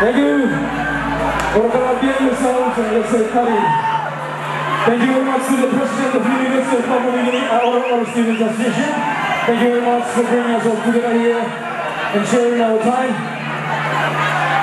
Thank you. Oro Night sounds and let's say Kari. Thank you very much to the President of the University of Oro Students Association. Thank you very much for bringing us all together here and sharing our time.